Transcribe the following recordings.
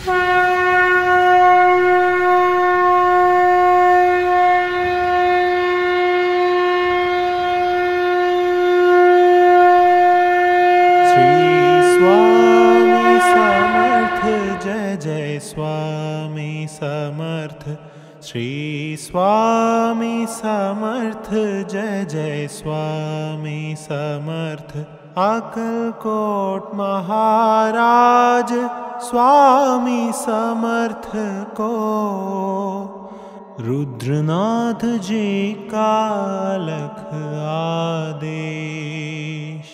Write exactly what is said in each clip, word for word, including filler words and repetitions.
स्वामी समर्थ, श्री स्वामी समर्थ, जय जय स्वामी समर्थ। अक्कलकोट महाराज स्वामी समर्थ को रुद्रनाथ जी का अलख आदेश।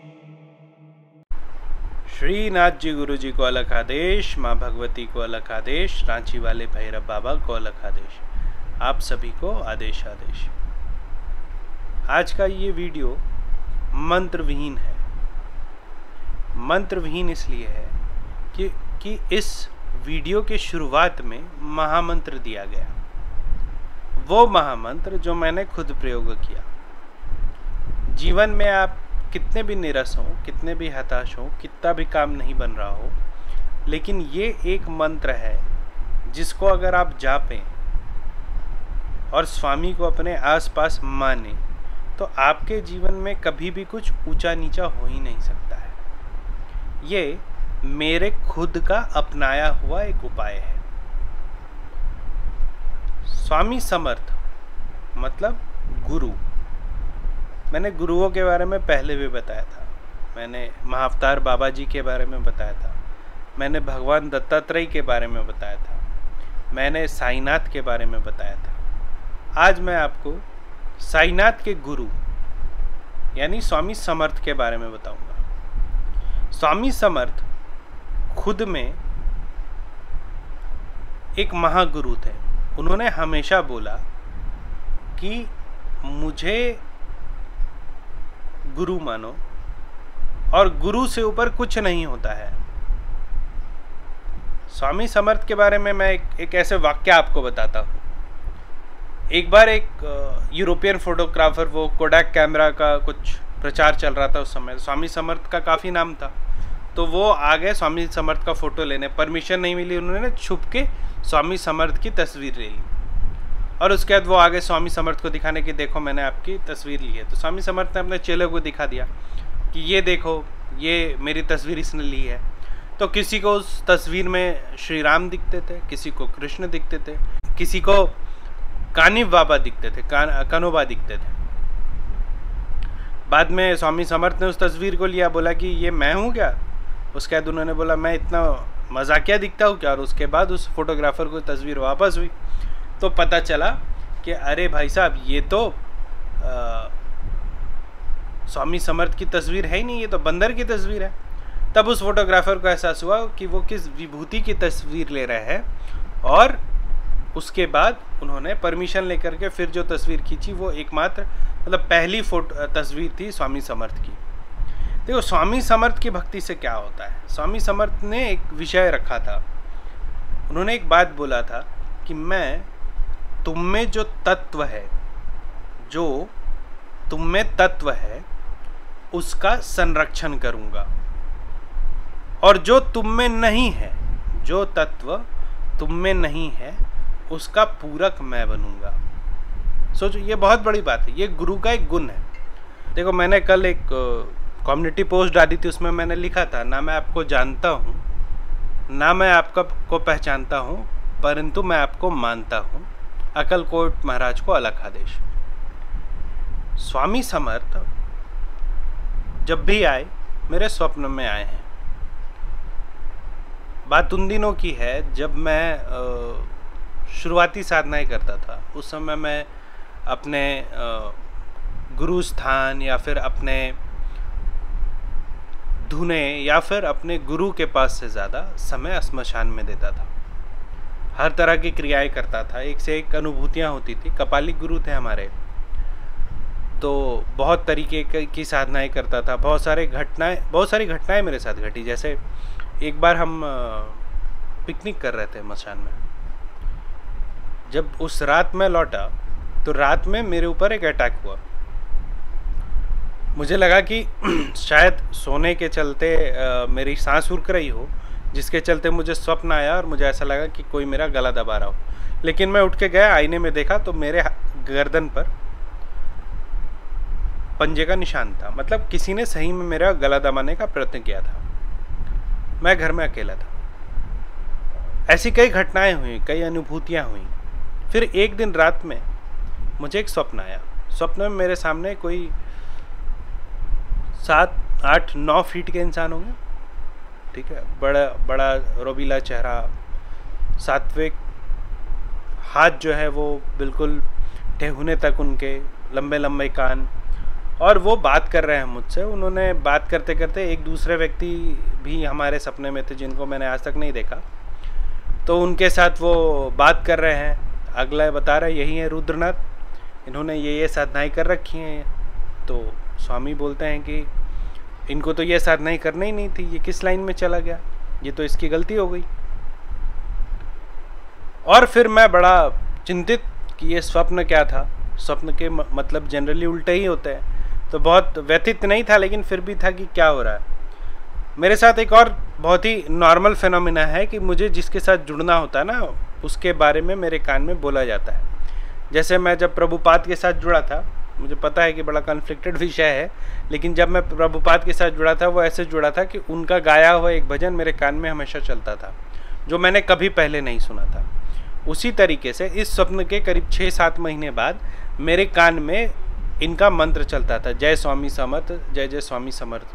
श्रीनाथ जी गुरु जी को अलग आदेश, माँ भगवती को अलग आदेश, रांची वाले भैरव बाबा को अलग आदेश, आप सभी को आदेश आदेश। आज का ये वीडियो मंत्रविहीन है। मंत्रविहीन इसलिए है कि कि इस वीडियो के शुरुआत में महामंत्र दिया गया, वो महामंत्र जो मैंने खुद प्रयोग किया। जीवन में आप कितने भी निरस हो, कितने भी हताश हो, कितना भी काम नहीं बन रहा हो, लेकिन ये एक मंत्र है जिसको अगर आप जापें और स्वामी को अपने आसपास माने तो आपके जीवन में कभी भी कुछ ऊंचा नीचा हो ही नहीं सकता है। ये मेरे खुद का अपनाया हुआ एक उपाय है। स्वामी समर्थ मतलब गुरु। मैंने गुरुओं के बारे में पहले भी बताया था, मैंने महाअवतार बाबा जी के बारे में बताया था, मैंने भगवान दत्तात्रेय के बारे में बताया था, मैंने साईनाथ के बारे में बताया था। आज मैं आपको साईनाथ के गुरु यानी स्वामी समर्थ के बारे में बताऊंगा। स्वामी समर्थ खुद में एक महागुरु थे। उन्होंने हमेशा बोला कि मुझे गुरु मानो और गुरु से ऊपर कुछ नहीं होता है। स्वामी समर्थ के बारे में मैं एक, एक ऐसे वाक्य आपको बताता हूँ। एक बार एक यूरोपियन फोटोग्राफर, वो कोडाक कैमरा का कुछ प्रचार चल रहा था उस समय, स्वामी समर्थ का काफ़ी नाम था, तो वो आ गए स्वामी समर्थ का फ़ोटो लेने। परमिशन नहीं मिली, उन्होंने छुप के स्वामी समर्थ की तस्वीर ले ली और उसके बाद वो आगे स्वामी समर्थ को दिखाने की, देखो मैंने आपकी तस्वीर ली है। तो स्वामी समर्थ ने अपने चेले को दिखा दिया कि ये देखो, ये मेरी तस्वीर इसने ली है। तो किसी को उस तस्वीर में श्री राम दिखते थे, किसी को कृष्ण दिखते थे, किसी को कानिव बाबा दिखते थे, कान कनोबा दिखते थे। बाद में स्वामी समर्थ ने उस तस्वीर को लिया, बोला कि ये मैं हूँ क्या? उसके बाद उन्होंने बोला मैं इतना मजाकिया दिखता हूँ क्या? और उसके बाद उस फोटोग्राफर को तस्वीर वापस हुई तो पता चला कि अरे भाई साहब, ये तो आ, स्वामी समर्थ की तस्वीर है ही नहीं, ये तो बंदर की तस्वीर है। तब उस फोटोग्राफर को एहसास हुआ कि वो किस विभूति की तस्वीर ले रहे हैं और उसके बाद उन्होंने परमिशन लेकर के फिर जो तस्वीर खींची वो एकमात्र मतलब पहली फोटो तस्वीर थी स्वामी समर्थ की। देखो स्वामी समर्थ की भक्ति से क्या होता है। स्वामी समर्थ ने एक विषय रखा था, उन्होंने एक बात बोला था कि मैं तुम में जो तत्व है, जो तुम में तत्व है उसका संरक्षण करूंगा, और जो तुम में नहीं है, जो तत्व तुम में नहीं है उसका पूरक मैं बनूंगा। सोचो, ये बहुत बड़ी बात है, ये गुरु का एक गुण है। देखो मैंने कल एक कम्युनिटी पोस्ट डाली थी, उसमें मैंने लिखा था, ना मैं आपको जानता हूँ, ना मैं आपका को पहचानता हूँ, परंतु मैं आपको मानता हूँ। अक्कलकोट महाराज को अलग आदेश। स्वामी समर्थ जब भी आए मेरे स्वप्न में आए हैं। बात उन दिनों की है जब मैं शुरुआती साधनाएं करता था। उस समय मैं अपने गुरु स्थान या फिर अपने धुने या फिर अपने गुरु के पास से ज़्यादा समय श्मशान में देता था। हर तरह की क्रियाएं करता था, एक से एक अनुभूतियां होती थी। कपालिक गुरु थे हमारे, तो बहुत तरीके की साधनाएं करता था। बहुत सारे घटनाएं बहुत सारी घटनाएं मेरे साथ घटी। जैसे एक बार हम पिकनिक कर रहे थे मशान में। जब उस रात में लौटा तो रात में मेरे ऊपर एक अटैक हुआ। मुझे लगा कि शायद सोने के चलते आ, मेरी सांस रुक रही हो, जिसके चलते मुझे स्वप्न आया और मुझे ऐसा लगा कि कोई मेरा गला दबा रहा हो। लेकिन मैं उठ के गया, आईने में देखा तो मेरे गर्दन पर पंजे का निशान था, मतलब किसी ने सही में मेरा गला दबाने का प्रयत्न किया था। मैं घर में अकेला था। ऐसी कई घटनाएं हुई, कई अनुभूतियां हुई। फिर एक दिन रात में मुझे एक स्वप्न आया। स्वप्न में मेरे सामने कोई सात आठ नौ फीट के इंसान होंगे, ठीक है, बड़ा बड़ा रोबीला चेहरा, सात्विक, हाथ जो है वो बिल्कुल ठेहुने तक उनके, लंबे लंबे कान, और वो बात कर रहे हैं मुझसे। उन्होंने बात करते करते एक दूसरे व्यक्ति भी हमारे सपने में थे जिनको मैंने आज तक नहीं देखा, तो उनके साथ वो बात कर रहे हैं। अगला बता रहे यही है रुद्रनाथ, इन्होंने ये ये साधनाएं कर रखी हैं। तो स्वामी बोलते हैं कि इनको तो ये साधनाएं करना ही नहीं थी, ये किस लाइन में चला गया, ये तो इसकी गलती हो गई। और फिर मैं बड़ा चिंतित कि ये स्वप्न क्या था। स्वप्न के मतलब जनरली उल्टे ही होते हैं, तो बहुत व्यथित नहीं था, लेकिन फिर भी था कि क्या हो रहा है। मेरे साथ एक और बहुत ही नॉर्मल फिनोमिना है कि मुझे जिसके साथ जुड़ना होता है ना, उसके बारे में मेरे कान में बोला जाता है। जैसे मैं जब प्रभुपाद के साथ जुड़ा था, मुझे पता है कि बड़ा कॉन्फ्लिक्टेड विषय है, लेकिन जब मैं प्रभुपाद के साथ जुड़ा था वो ऐसे जुड़ा था कि उनका गाया हुआ एक भजन मेरे कान में हमेशा चलता था, जो मैंने कभी पहले नहीं सुना था। उसी तरीके से इस स्वप्न के करीब छः सात महीने बाद मेरे कान में इनका मंत्र चलता था, जय स्वामी समर्थ, जय जय स्वामी समर्थ।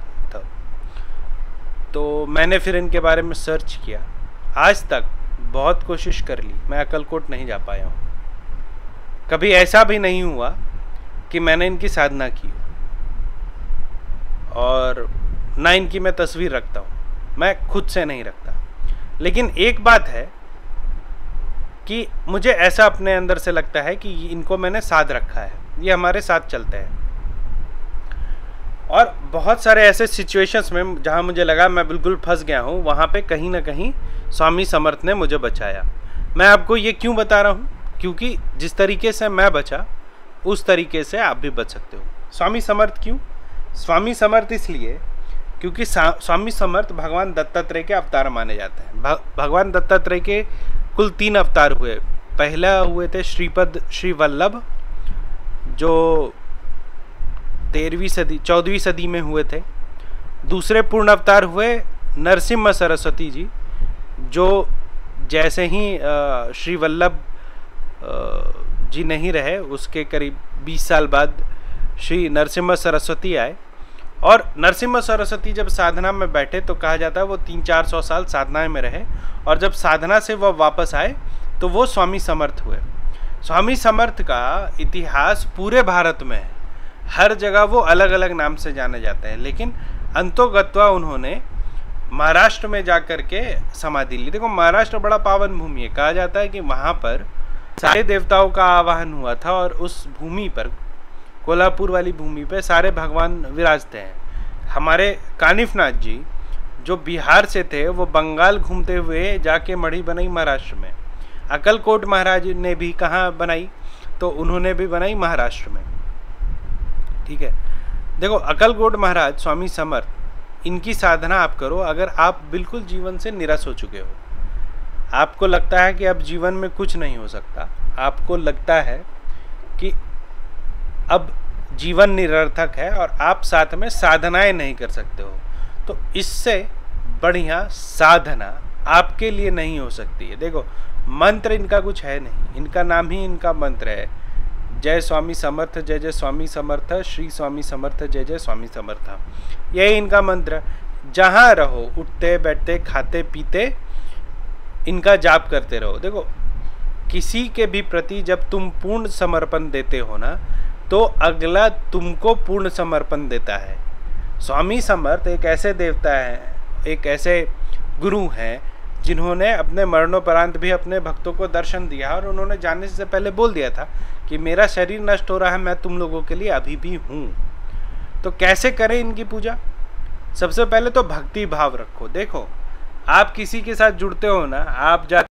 तो मैंने फिर इनके बारे में सर्च किया। आज तक बहुत कोशिश कर ली, मैं अक्कलकोट नहीं जा पाया हूँ। कभी ऐसा भी नहीं हुआ कि मैंने इनकी साधना की, और ना इनकी मैं तस्वीर रखता हूँ, मैं खुद से नहीं रखता। लेकिन एक बात है कि मुझे ऐसा अपने अंदर से लगता है कि इनको मैंने साध रखा है, ये हमारे साथ चलते हैं। और बहुत सारे ऐसे सिचुएशंस में जहाँ मुझे लगा मैं बिल्कुल फंस गया हूँ, वहाँ पे कहीं ना कहीं स्वामी समर्थ ने मुझे बचाया। मैं आपको ये क्यों बता रहा हूँ, क्योंकि जिस तरीके से मैं बचा उस तरीके से आप भी बच सकते हो। स्वामी समर्थ क्यों? स्वामी समर्थ इसलिए क्योंकि स्वामी समर्थ भगवान दत्तात्रेय के अवतार माने जाते हैं। भगवान दत्तात्रेय के कुल तीन अवतार हुए। पहला हुए थे श्रीपद श्री वल्लभ, जो तेरहवीं सदी चौदहवीं सदी में हुए थे। दूसरे पूर्ण अवतार हुए नरसिम्हा सरस्वती जी, जो जैसे ही श्री वल्लभ जी नहीं रहे उसके करीब बीस साल बाद श्री नरसिम्हा सरस्वती आए। और नरसिम्हा सरस्वती जब साधना में बैठे तो कहा जाता है वो तीन चार सौ साल साधना में रहे, और जब साधना से वह वापस आए तो वो स्वामी समर्थ हुए। स्वामी समर्थ का इतिहास पूरे भारत में है, हर जगह वो अलग अलग नाम से जाने जाते हैं, लेकिन अंतोगत्वा उन्होंने महाराष्ट्र में जाकर के समाधि ली। देखो महाराष्ट्र बड़ा पावन भूमि है, कहा जाता है कि वहाँ पर सारे देवताओं का आवाहन हुआ था, और उस भूमि पर, कोल्हापुर वाली भूमि पे सारे भगवान विराजते हैं। हमारे कानिफनाथ जी जो बिहार से थे वो बंगाल घूमते हुए जाके मढ़ी बनाई महाराष्ट्र में। अक्कलकोट महाराज ने भी कहाँ बनाई, तो उन्होंने भी बनाई महाराष्ट्र में। ठीक है, देखो अक्कलकोट महाराज स्वामी समर्थ, इनकी साधना आप करो अगर आप बिल्कुल जीवन से निराश हो चुके हो, आपको लगता है कि अब जीवन में कुछ नहीं हो सकता, आपको लगता है कि अब जीवन निरर्थक है और आप साथ में साधनाएं नहीं कर सकते हो, तो इससे बढ़िया साधना आपके लिए नहीं हो सकती है। देखो मंत्र इनका कुछ है नहीं, इनका नाम ही इनका मंत्र है, जय स्वामी समर्थ, जय जय स्वामी समर्थ, श्री स्वामी समर्थ, जय जय स्वामी समर्थ। यही इनका मंत्र। जहाँ रहो, उठते बैठते खाते पीते इनका जाप करते रहो। देखो किसी के भी प्रति जब तुम पूर्ण समर्पण देते हो ना, तो अगला तुमको पूर्ण समर्पण देता है। स्वामी समर्थ एक ऐसे देवता हैं, एक ऐसे गुरु हैं जिन्होंने अपने मरणोपरांत भी अपने भक्तों को दर्शन दिया, और उन्होंने जाने से पहले बोल दिया था कि मेरा शरीर नष्ट हो रहा है, मैं तुम लोगों के लिए अभी भी हूँ। तो कैसे करें इनकी पूजा? सबसे पहले तो भक्ति भाव रखो। देखो आप किसी के साथ जुड़ते हो ना, आप जा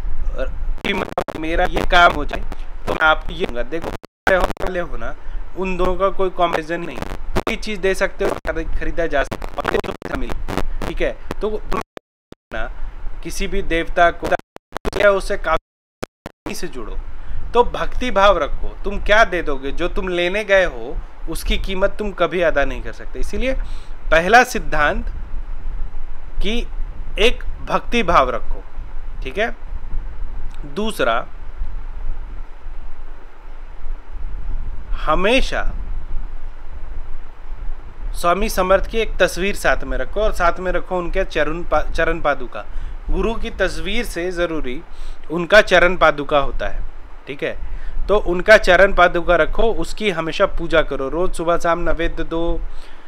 मेरा ये काम हो जाए तो आप ये देखो वाले हो ना, उन दोनों का कोई कॉम्पेरिजन नहीं, कोई चीज दे सकते हो, खरीदा जा सकता है, ठीक है। तो ना किसी भी देवता को उससे काफी से जुड़ो, तो भक्ति भाव रखो। तुम क्या दे दोगे, जो तुम लेने गए हो उसकी कीमत तुम कभी अदा नहीं कर सकते। इसीलिए पहला सिद्धांत कि एक भक्ति भाव रखो, ठीक है। दूसरा, हमेशा स्वामी समर्थ की एक तस्वीर साथ में रखो और साथ में रखो उनके चरण पा, चरण पादुका। गुरु की तस्वीर से जरूरी उनका चरण पादुका होता है, ठीक है। तो उनका चरण पादुका रखो, उसकी हमेशा पूजा करो। रोज सुबह शाम नैवेद्य दो,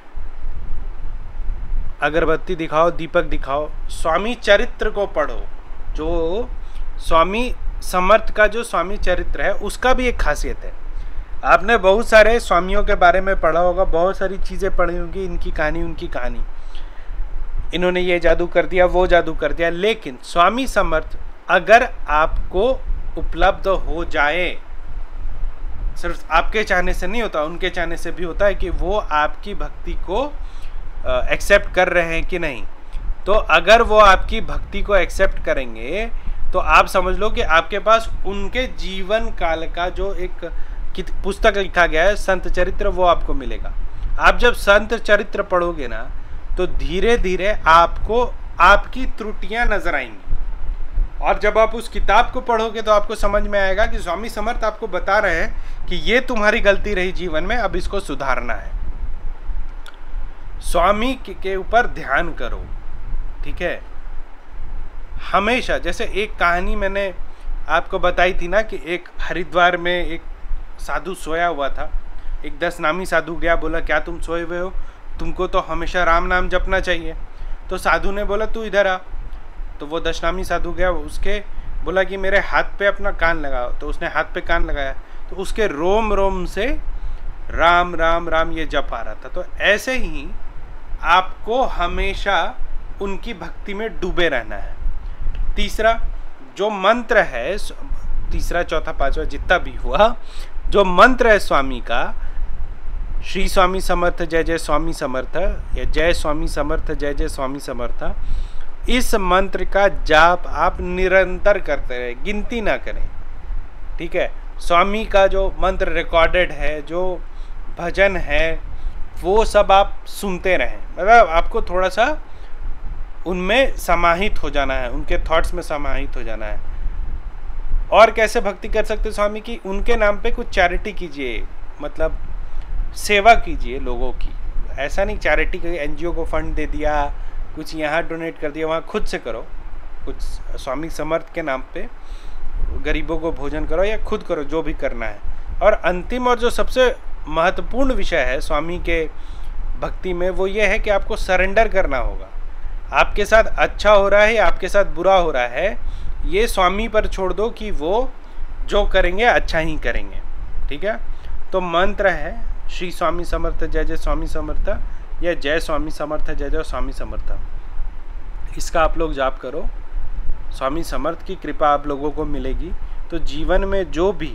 अगरबत्ती दिखाओ, दीपक दिखाओ। स्वामी चरित्र को पढ़ो। जो स्वामी समर्थ का जो स्वामी चरित्र है उसका भी एक खासियत है। आपने बहुत सारे स्वामियों के बारे में पढ़ा होगा, बहुत सारी चीज़ें पढ़ी होंगी, इनकी कहानी उनकी कहानी, इन्होंने ये जादू कर दिया, वो जादू कर दिया। लेकिन स्वामी समर्थ अगर आपको उपलब्ध हो जाए, सिर्फ आपके चाहने से नहीं होता, उनके चाहने से भी होता है कि वो आपकी भक्ति को एक्सेप्ट कर रहे हैं कि नहीं। तो अगर वो आपकी भक्ति को एक्सेप्ट करेंगे तो आप समझ लो कि आपके पास उनके जीवन काल का जो एक पुस्तक लिखा गया है, संत चरित्र, वो आपको मिलेगा। आप जब संत चरित्र पढ़ोगे ना तो धीरे धीरे आपको आपकी त्रुटियां नजर आएंगी, और जब आप उस किताब को पढ़ोगे तो आपको समझ में आएगा कि स्वामी समर्थ आपको बता रहे हैं कि ये तुम्हारी गलती रही जीवन में, अब इसको सुधारना है। स्वामी के ऊपर ध्यान करो, ठीक है। हमेशा, जैसे एक कहानी मैंने आपको बताई थी ना कि एक हरिद्वार में एक साधु सोया हुआ था। एक दस नामी साधु गया, बोला क्या तुम सोए हुए हो, तुमको तो हमेशा राम नाम जपना चाहिए। तो साधु ने बोला तू इधर आ। तो वो दस नामी साधु गया, उसके बोला कि मेरे हाथ पे अपना कान लगाओ। तो उसने हाथ पे कान लगाया तो उसके रोम रोम से राम राम राम ये जप आ रहा था। तो ऐसे ही आपको हमेशा उनकी भक्ति में डूबे रहना है। तीसरा जो मंत्र है, तीसरा चौथा पांचवा जितना भी हुआ, जो मंत्र है स्वामी का, श्री स्वामी समर्थ जय जय स्वामी समर्थ, या जय स्वामी समर्थ जय जय स्वामी समर्थ, इस मंत्र का जाप आप निरंतर करते रहे, गिनती ना करें, ठीक है। स्वामी का जो मंत्र रिकॉर्डेड है, जो भजन है, वो सब आप सुनते रहें। मतलब आपको थोड़ा सा उनमें समाहित हो जाना है, उनके थॉट्स में समाहित हो जाना है। और कैसे भक्ति कर सकते स्वामी की, उनके नाम पे कुछ चैरिटी कीजिए, मतलब सेवा कीजिए लोगों की। ऐसा नहीं चैरिटी कोई एनजीओ को फंड दे दिया, कुछ यहाँ डोनेट कर दिया, वहाँ खुद से करो। कुछ स्वामी समर्थ के नाम पे गरीबों को भोजन करो या खुद करो, जो भी करना है। और अंतिम और जो सबसे महत्वपूर्ण विषय है स्वामी के भक्ति में, वो ये है कि आपको सरेंडर करना होगा। आपके साथ अच्छा हो रहा है या आपके साथ बुरा हो रहा है, ये स्वामी पर छोड़ दो कि वो जो करेंगे अच्छा ही करेंगे, ठीक है। तो मंत्र है श्री स्वामी समर्थ जय जय स्वामी समर्थ, या जय स्वामी समर्थ जय जय स्वामी समर्थ। इसका आप लोग जाप करो, स्वामी समर्थ की कृपा आप लोगों को मिलेगी। तो जीवन में जो भी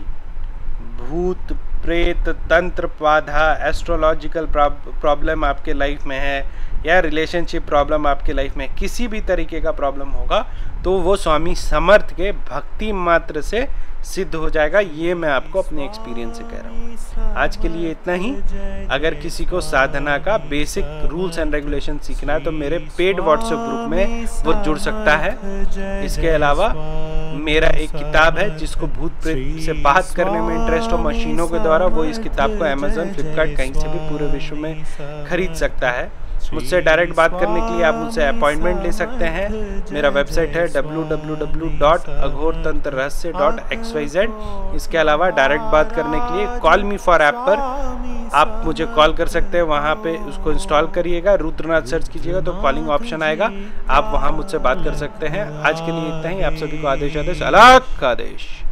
भूत प्रेत तंत्र बाधा एस्ट्रोलॉजिकल प्रॉब्लम आपके लाइफ में है, या रिलेशनशिप प्रॉब्लम आपके लाइफ में किसी भी तरीके का प्रॉब्लम होगा, तो वो स्वामी समर्थ के भक्ति मात्र से सिद्ध हो जाएगा। ये मैं आपको अपने एक्सपीरियंस से कह रहा हूँ। आज के लिए इतना ही। अगर किसी को साधना का बेसिक रूल्स एंड रेगुलेशन सीखना है तो मेरे पेड व्हाट्सएप ग्रुप में वो जुड़ सकता है। इसके अलावा मेरा एक किताब है जिसको भूत प्रेत से बात करने में इंटरेस्ट हो मशीनों के द्वारा, वो इस किताब को अमेजोन फ्लिपकार्ट कहीं से भी पूरे विश्व में खरीद सकता है। मुझसे डायरेक्ट बात करने के लिए आप मुझसे अपॉइंटमेंट ले सकते हैं। मेरा वेबसाइट है W W W dot Aghor Tantra Rahasya dot x Y Z. इसके अलावा डायरेक्ट बात करने के लिए कॉल मी फॉर ऐप पर आप मुझे कॉल कर सकते हैं। वहाँ पे उसको इंस्टॉल करिएगा, रुद्रनाथ सर्च कीजिएगा तो कॉलिंग ऑप्शन आएगा, आप वहाँ मुझसे बात कर सकते हैं। आज के लिए इतना ही। आप सभी को आदेश आदेश अलग आदेश।